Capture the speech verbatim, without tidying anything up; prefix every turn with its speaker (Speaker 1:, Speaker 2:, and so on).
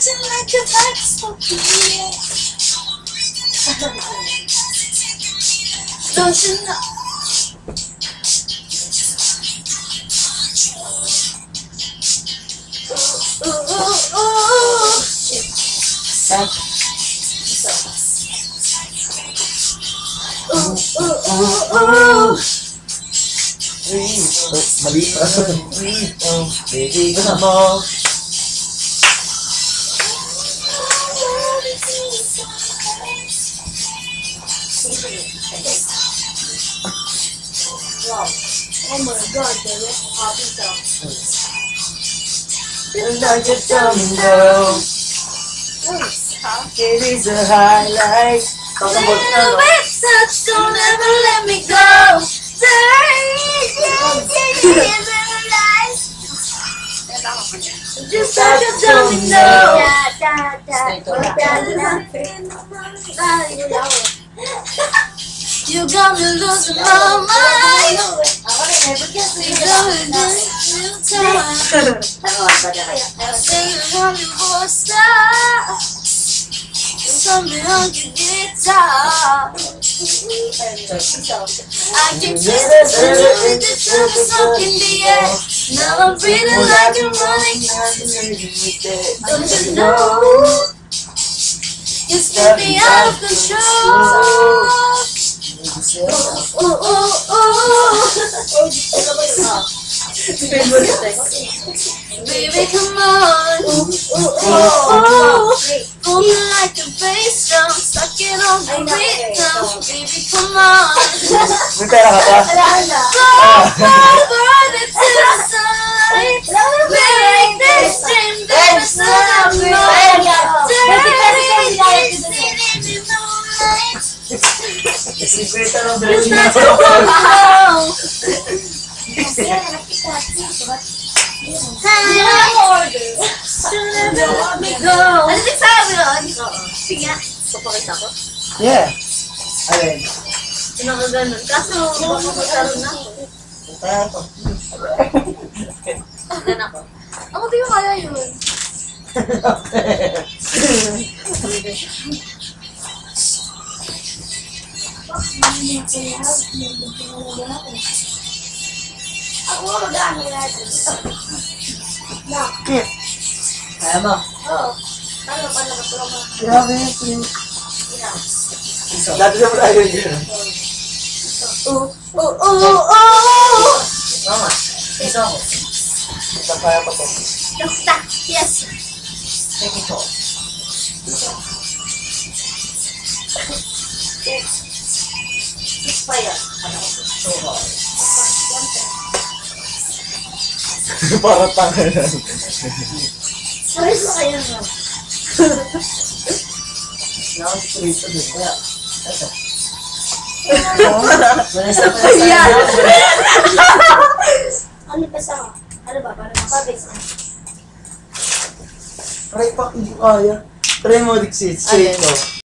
Speaker 1: like a text of you. Don't you know? Ooh, ooh, ooh.
Speaker 2: Thank
Speaker 1: Ooh, ooh, ooh, ooh.
Speaker 2: Mali. Baby, come on.
Speaker 1: Wow. Oh my god, the rest of happy song.
Speaker 2: You're like a domino. It is a highlight.
Speaker 1: Little bit touch, don't ever let me go. Just like a domino. You got me losing my mind. You got me losing time. Singing on your voice now. Something on your guitar. I can taste the sunshine with the sugar sunk in the air. Now I'm feeling like I'm running. Don't you know? You spin me out of control. Ooh, ooh, ooh. Baby, come on. Ooh, ooh, ooh. Pull me like a bass drum, suck it on the rhythm. Baby, come on.
Speaker 2: May pera ka ba?
Speaker 1: Go, go, burn it to the sunlight. Make this dream that is not mine. Dirty, dancing in the moonlight.
Speaker 2: Secret ng
Speaker 1: Just
Speaker 2: dressing
Speaker 1: like
Speaker 2: ako.
Speaker 1: a woman. Never let me go. Ano din sabi nun? Sige nga. Papakita ko.
Speaker 2: Yeah. Alin?
Speaker 1: Pinakaganon. Kaso, baka magkaroon na ako.
Speaker 2: Kaya ko.
Speaker 1: Gan ako. Ako di ko kaya yun. Ako mag-ano natin.
Speaker 2: Kit. Kaya mo?
Speaker 1: Oo. Ano pa na katulong mo?
Speaker 2: Grabe yun, please. Dati na mo tayo yun.
Speaker 1: Oo, oo, oo, oo!
Speaker 2: Mama, isa ako. Isa kaya pa po.
Speaker 1: Basta, yes.
Speaker 2: Take it off.
Speaker 1: Inspire.
Speaker 2: So hard. Para tanga lang.
Speaker 1: Sorry sa kaya nga.
Speaker 2: Nakakasipin ito din. Kaya, ito.
Speaker 1: Ayan! Ano pa sa ano ba? Para makabase na.
Speaker 2: Try pa, hindi ko kaya. Try mo, Dixit. Straight mo.